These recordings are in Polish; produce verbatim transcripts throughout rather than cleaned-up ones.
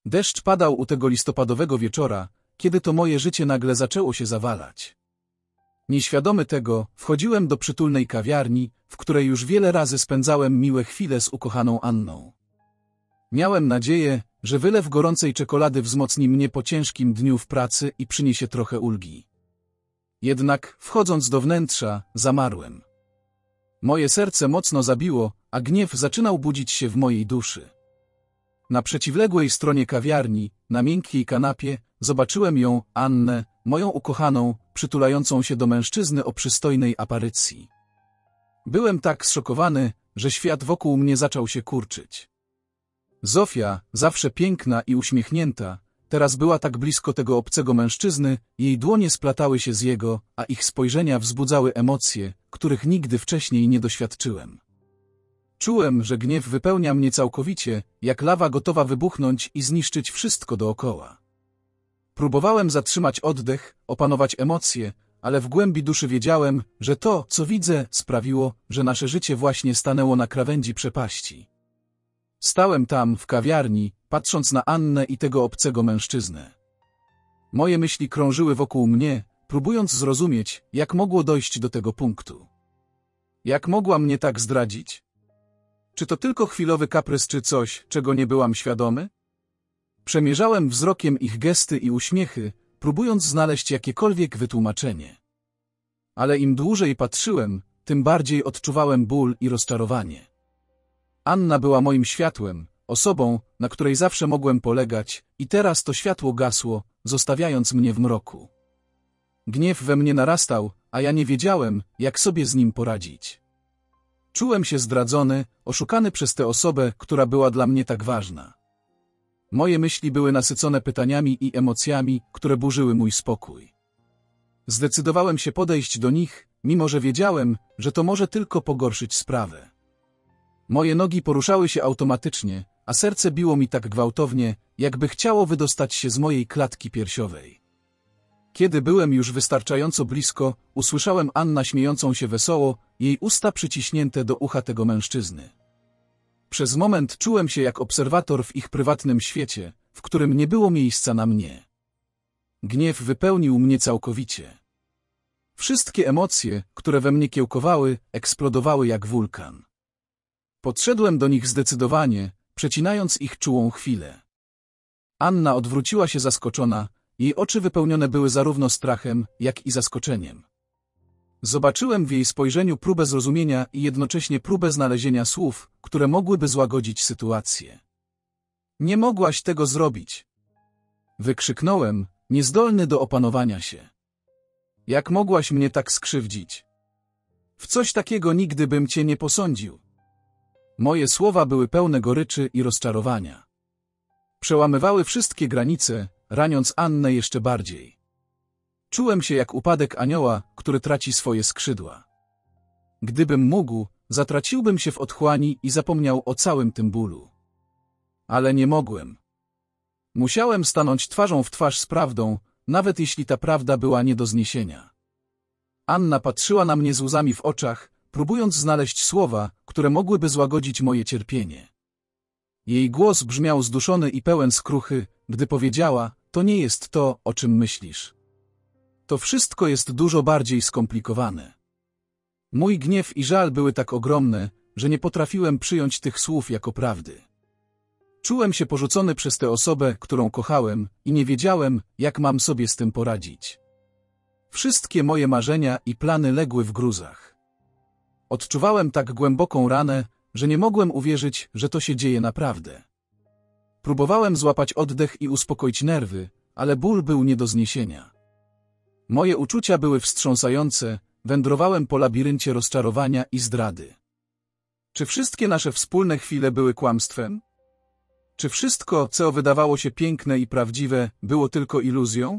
Deszcz padał u tego listopadowego wieczora, kiedy to moje życie nagle zaczęło się zawalać. Nieświadomy tego, wchodziłem do przytulnej kawiarni, w której już wiele razy spędzałem miłe chwile z ukochaną Anną. Miałem nadzieję, że wylew gorącej czekolady wzmocni mnie po ciężkim dniu w pracy i przyniesie trochę ulgi. Jednak, wchodząc do wnętrza, zamarłem. Moje serce mocno zabiło, a gniew zaczynał budzić się w mojej duszy. Na przeciwległej stronie kawiarni, na miękkiej kanapie, zobaczyłem ją, Annę, moją ukochaną, przytulającą się do mężczyzny o przystojnej aparycji. Byłem tak zszokowany, że świat wokół mnie zaczął się kurczyć. Zofia, zawsze piękna i uśmiechnięta, teraz była tak blisko tego obcego mężczyzny, jej dłonie splatały się z jego, a ich spojrzenia wzbudzały emocje, których nigdy wcześniej nie doświadczyłem. Czułem, że gniew wypełnia mnie całkowicie, jak lawa gotowa wybuchnąć i zniszczyć wszystko dookoła. Próbowałem zatrzymać oddech, opanować emocje, ale w głębi duszy wiedziałem, że to, co widzę, sprawiło, że nasze życie właśnie stanęło na krawędzi przepaści. Stałem tam, w kawiarni, patrząc na Annę i tego obcego mężczyznę. Moje myśli krążyły wokół mnie, próbując zrozumieć, jak mogło dojść do tego punktu. Jak mogła mnie tak zdradzić? Czy to tylko chwilowy kaprys, czy coś, czego nie byłam świadomy? Przemierzałem wzrokiem ich gesty i uśmiechy, próbując znaleźć jakiekolwiek wytłumaczenie. Ale im dłużej patrzyłem, tym bardziej odczuwałem ból i rozczarowanie. Anna była moim światłem, osobą, na której zawsze mogłem polegać, i teraz to światło gasło, zostawiając mnie w mroku. Gniew we mnie narastał, a ja nie wiedziałem, jak sobie z nim poradzić. Czułem się zdradzony, oszukany przez tę osobę, która była dla mnie tak ważna. Moje myśli były nasycone pytaniami i emocjami, które burzyły mój spokój. Zdecydowałem się podejść do nich, mimo że wiedziałem, że to może tylko pogorszyć sprawę. Moje nogi poruszały się automatycznie, a serce biło mi tak gwałtownie, jakby chciało wydostać się z mojej klatki piersiowej. Kiedy byłem już wystarczająco blisko, usłyszałem Annę śmiejącą się wesoło, jej usta przyciśnięte do ucha tego mężczyzny. Przez moment czułem się jak obserwator w ich prywatnym świecie, w którym nie było miejsca na mnie. Gniew wypełnił mnie całkowicie. Wszystkie emocje, które we mnie kiełkowały, eksplodowały jak wulkan. Podszedłem do nich zdecydowanie, przecinając ich czułą chwilę. Anna odwróciła się zaskoczona, jej oczy wypełnione były zarówno strachem, jak i zaskoczeniem. Zobaczyłem w jej spojrzeniu próbę zrozumienia i jednocześnie próbę znalezienia słów, które mogłyby złagodzić sytuację. Nie mogłaś tego zrobić! Wykrzyknąłem, niezdolny do opanowania się. Jak mogłaś mnie tak skrzywdzić? W coś takiego nigdy bym cię nie posądził. Moje słowa były pełne goryczy i rozczarowania. Przełamywały wszystkie granice, raniąc Annę jeszcze bardziej. Czułem się jak upadek anioła, który traci swoje skrzydła. Gdybym mógł, zatraciłbym się w otchłani i zapomniał o całym tym bólu. Ale nie mogłem. Musiałem stanąć twarzą w twarz z prawdą, nawet jeśli ta prawda była nie do zniesienia. Anna patrzyła na mnie z łzami w oczach, próbując znaleźć słowa, które mogłyby złagodzić moje cierpienie. Jej głos brzmiał zduszony i pełen skruchy, gdy powiedziała, to nie jest to, o czym myślisz. To wszystko jest dużo bardziej skomplikowane. Mój gniew i żal były tak ogromne, że nie potrafiłem przyjąć tych słów jako prawdy. Czułem się porzucony przez tę osobę, którą kochałem, i nie wiedziałem, jak mam sobie z tym poradzić. Wszystkie moje marzenia i plany legły w gruzach. Odczuwałem tak głęboką ranę, że nie mogłem uwierzyć, że to się dzieje naprawdę. Próbowałem złapać oddech i uspokoić nerwy, ale ból był nie do zniesienia. Moje uczucia były wstrząsające, wędrowałem po labiryncie rozczarowania i zdrady. Czy wszystkie nasze wspólne chwile były kłamstwem? Czy wszystko, co wydawało się piękne i prawdziwe, było tylko iluzją?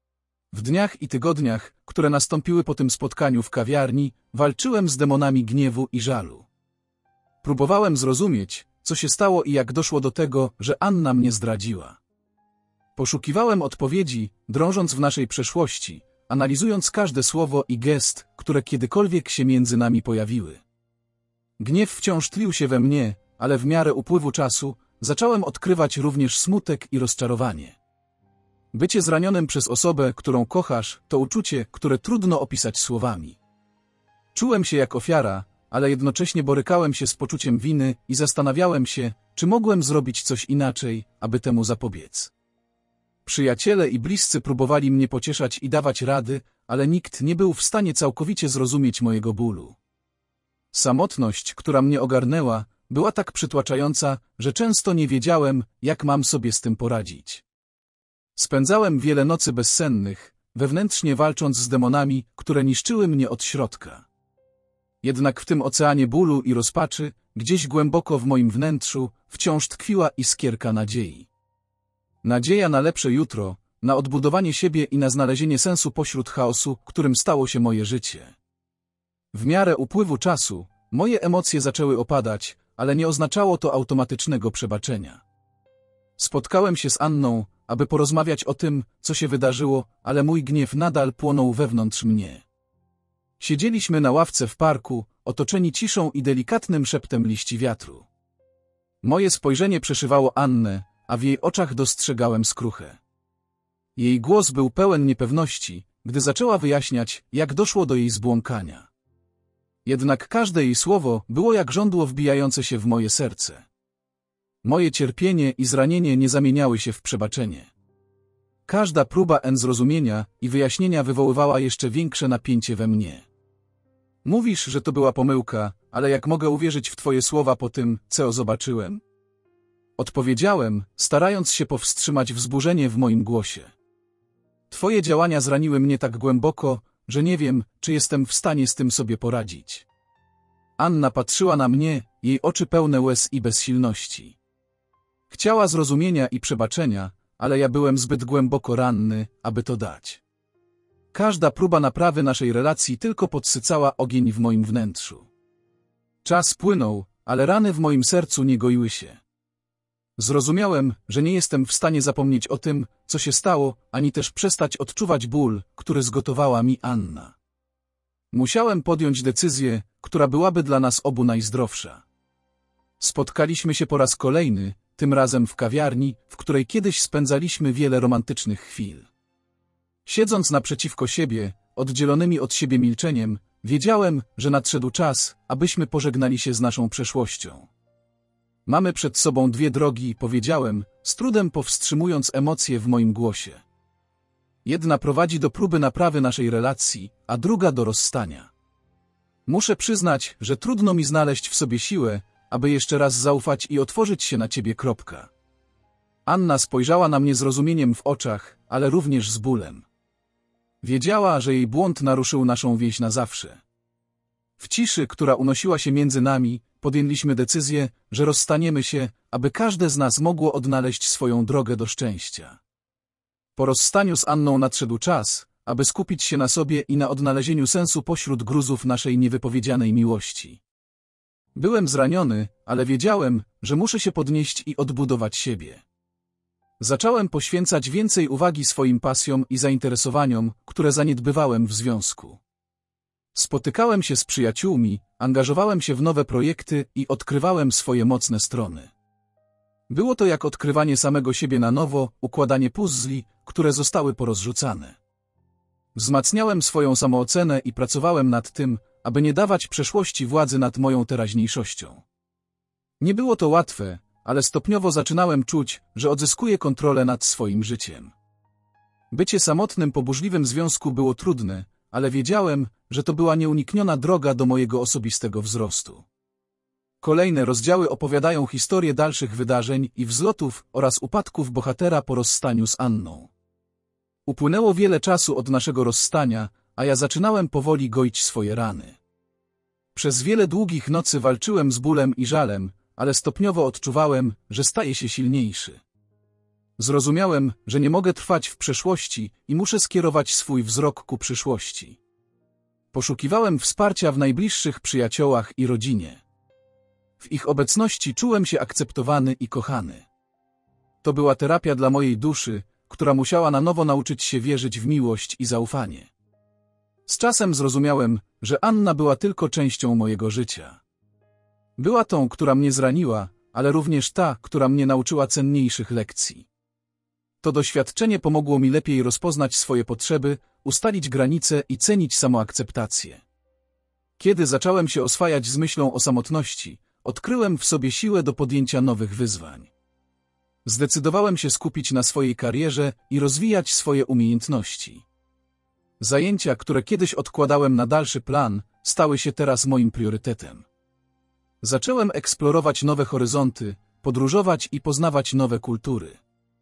W dniach i tygodniach, które nastąpiły po tym spotkaniu w kawiarni, walczyłem z demonami gniewu i żalu. Próbowałem zrozumieć, co się stało i jak doszło do tego, że Anna mnie zdradziła. Poszukiwałem odpowiedzi, drążąc w naszej przeszłości, analizując każde słowo i gest, które kiedykolwiek się między nami pojawiły. Gniew wciąż tlił się we mnie, ale w miarę upływu czasu zacząłem odkrywać również smutek i rozczarowanie. Bycie zranionym przez osobę, którą kochasz, to uczucie, które trudno opisać słowami. Czułem się jak ofiara, ale jednocześnie borykałem się z poczuciem winy i zastanawiałem się, czy mogłem zrobić coś inaczej, aby temu zapobiec. Przyjaciele i bliscy próbowali mnie pocieszać i dawać rady, ale nikt nie był w stanie całkowicie zrozumieć mojego bólu. Samotność, która mnie ogarnęła, była tak przytłaczająca, że często nie wiedziałem, jak mam sobie z tym poradzić. Spędzałem wiele nocy bezsennych, wewnętrznie walcząc z demonami, które niszczyły mnie od środka. Jednak w tym oceanie bólu i rozpaczy, gdzieś głęboko w moim wnętrzu, wciąż tkwiła iskierka nadziei. Nadzieja na lepsze jutro, na odbudowanie siebie i na znalezienie sensu pośród chaosu, którym stało się moje życie. W miarę upływu czasu, moje emocje zaczęły opadać, ale nie oznaczało to automatycznego przebaczenia. Spotkałem się z Anną, aby porozmawiać o tym, co się wydarzyło, ale mój gniew nadal płonął wewnątrz mnie. Siedzieliśmy na ławce w parku, otoczeni ciszą i delikatnym szeptem liści wiatru. Moje spojrzenie przeszywało Annę, a w jej oczach dostrzegałem skruchę. Jej głos był pełen niepewności, gdy zaczęła wyjaśniać, jak doszło do jej zbłąkania. Jednak każde jej słowo było jak żądło wbijające się w moje serce. Moje cierpienie i zranienie nie zamieniały się w przebaczenie. Każda próba en zrozumienia i wyjaśnienia wywoływała jeszcze większe napięcie we mnie. Mówisz, że to była pomyłka, ale jak mogę uwierzyć w twoje słowa po tym, co zobaczyłem? Odpowiedziałem, starając się powstrzymać wzburzenie w moim głosie. Twoje działania zraniły mnie tak głęboko, że nie wiem, czy jestem w stanie z tym sobie poradzić. Anna patrzyła na mnie, jej oczy pełne łez i bezsilności. Chciała zrozumienia i przebaczenia, ale ja byłem zbyt głęboko ranny, aby to dać. Każda próba naprawy naszej relacji tylko podsycała ogień w moim wnętrzu. Czas płynął, ale rany w moim sercu nie goiły się. Zrozumiałem, że nie jestem w stanie zapomnieć o tym, co się stało, ani też przestać odczuwać ból, który zgotowała mi Anna. Musiałem podjąć decyzję, która byłaby dla nas obu najzdrowsza. Spotkaliśmy się po raz kolejny, tym razem w kawiarni, w której kiedyś spędzaliśmy wiele romantycznych chwil. Siedząc naprzeciwko siebie, oddzielonymi od siebie milczeniem, wiedziałem, że nadszedł czas, abyśmy pożegnali się z naszą przeszłością. Mamy przed sobą dwie drogi, powiedziałem, z trudem powstrzymując emocje w moim głosie. Jedna prowadzi do próby naprawy naszej relacji, a druga do rozstania. Muszę przyznać, że trudno mi znaleźć w sobie siłę, aby jeszcze raz zaufać i otworzyć się na ciebie. Kropka. Anna spojrzała na mnie z rozumieniem w oczach, ale również z bólem. Wiedziała, że jej błąd naruszył naszą więź na zawsze. W ciszy, która unosiła się między nami, podjęliśmy decyzję, że rozstaniemy się, aby każde z nas mogło odnaleźć swoją drogę do szczęścia. Po rozstaniu z Anną nadszedł czas, aby skupić się na sobie i na odnalezieniu sensu pośród gruzów naszej niewypowiedzianej miłości. Byłem zraniony, ale wiedziałem, że muszę się podnieść i odbudować siebie. Zacząłem poświęcać więcej uwagi swoim pasjom i zainteresowaniom, które zaniedbywałem w związku. Spotykałem się z przyjaciółmi, angażowałem się w nowe projekty i odkrywałem swoje mocne strony. Było to jak odkrywanie samego siebie na nowo, układanie puzzli, które zostały porozrzucane. Wzmacniałem swoją samoocenę i pracowałem nad tym, aby nie dawać przeszłości władzy nad moją teraźniejszością. Nie było to łatwe, ale stopniowo zaczynałem czuć, że odzyskuję kontrolę nad swoim życiem. Bycie samotnym po burzliwym związku było trudne, ale wiedziałem, że to była nieunikniona droga do mojego osobistego wzrostu. Kolejne rozdziały opowiadają historię dalszych wydarzeń i wzlotów oraz upadków bohatera po rozstaniu z Anną. Upłynęło wiele czasu od naszego rozstania, a ja zaczynałem powoli goić swoje rany. Przez wiele długich nocy walczyłem z bólem i żalem, ale stopniowo odczuwałem, że staję się silniejszy. Zrozumiałem, że nie mogę trwać w przeszłości i muszę skierować swój wzrok ku przyszłości. Poszukiwałem wsparcia w najbliższych przyjaciołach i rodzinie. W ich obecności czułem się akceptowany i kochany. To była terapia dla mojej duszy, która musiała na nowo nauczyć się wierzyć w miłość i zaufanie. Z czasem zrozumiałem, że Anna była tylko częścią mojego życia. Była tą, która mnie zraniła, ale również ta, która mnie nauczyła cenniejszych lekcji. To doświadczenie pomogło mi lepiej rozpoznać swoje potrzeby, ustalić granice i cenić samoakceptację. Kiedy zacząłem się oswajać z myślą o samotności, odkryłem w sobie siłę do podjęcia nowych wyzwań. Zdecydowałem się skupić na swojej karierze i rozwijać swoje umiejętności. Zajęcia, które kiedyś odkładałem na dalszy plan, stały się teraz moim priorytetem. Zacząłem eksplorować nowe horyzonty, podróżować i poznawać nowe kultury.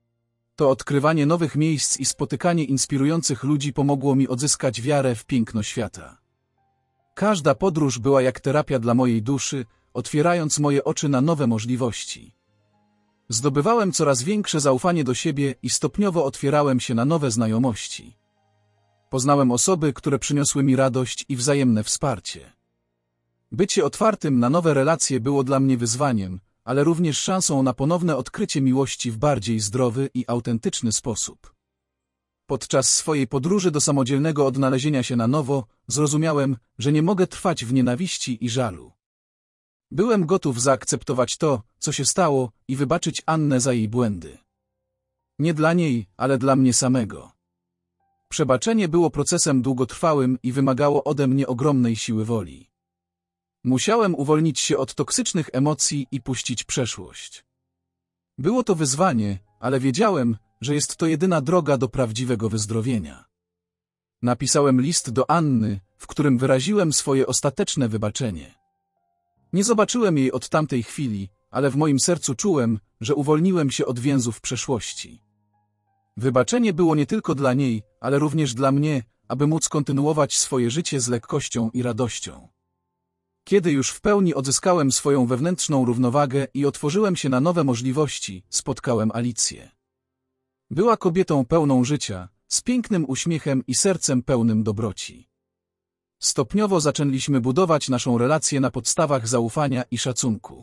To odkrywanie nowych miejsc i spotykanie inspirujących ludzi pomogło mi odzyskać wiarę w piękno świata. Każda podróż była jak terapia dla mojej duszy, otwierając moje oczy na nowe możliwości. Zdobywałem coraz większe zaufanie do siebie i stopniowo otwierałem się na nowe znajomości. Poznałem osoby, które przyniosły mi radość i wzajemne wsparcie. Bycie otwartym na nowe relacje było dla mnie wyzwaniem, ale również szansą na ponowne odkrycie miłości w bardziej zdrowy i autentyczny sposób. Podczas swojej podróży do samodzielnego odnalezienia się na nowo, zrozumiałem, że nie mogę trwać w nienawiści i żalu. Byłem gotów zaakceptować to, co się stało, i wybaczyć Annę za jej błędy. Nie dla niej, ale dla mnie samego. Przebaczenie było procesem długotrwałym i wymagało ode mnie ogromnej siły woli. Musiałem uwolnić się od toksycznych emocji i puścić przeszłość. Było to wyzwanie, ale wiedziałem, że jest to jedyna droga do prawdziwego wyzdrowienia. Napisałem list do Anny, w którym wyraziłem swoje ostateczne wybaczenie. Nie zobaczyłem jej od tamtej chwili, ale w moim sercu czułem, że uwolniłem się od więzów przeszłości. Wybaczenie było nie tylko dla niej, ale również dla mnie, aby móc kontynuować swoje życie z lekkością i radością. Kiedy już w pełni odzyskałem swoją wewnętrzną równowagę i otworzyłem się na nowe możliwości, spotkałem Alicję. Była kobietą pełną życia, z pięknym uśmiechem i sercem pełnym dobroci. Stopniowo zaczęliśmy budować naszą relację na podstawach zaufania i szacunku.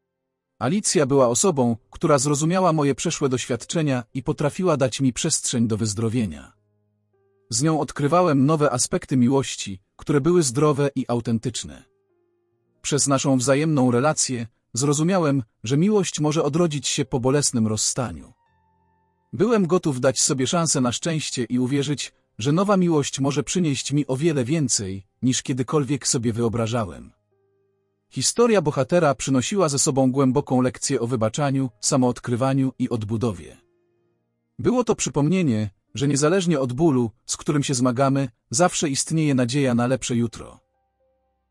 Alicja była osobą, która zrozumiała moje przeszłe doświadczenia i potrafiła dać mi przestrzeń do wyzdrowienia. Z nią odkrywałem nowe aspekty miłości, które były zdrowe i autentyczne. Przez naszą wzajemną relację zrozumiałem, że miłość może odrodzić się po bolesnym rozstaniu. Byłem gotów dać sobie szansę na szczęście i uwierzyć, że nowa miłość może przynieść mi o wiele więcej, niż kiedykolwiek sobie wyobrażałem. Historia bohatera przynosiła ze sobą głęboką lekcję o wybaczaniu, samoodkrywaniu i odbudowie. Było to przypomnienie, że niezależnie od bólu, z którym się zmagamy, zawsze istnieje nadzieja na lepsze jutro.